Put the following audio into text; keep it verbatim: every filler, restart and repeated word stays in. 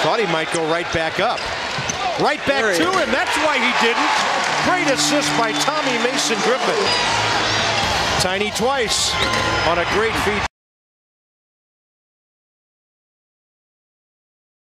Thought he might go right back up. Right back to him. That's why he didn't. Great assist by Tommy Mason-Griffin. Tiny twice on a great feed.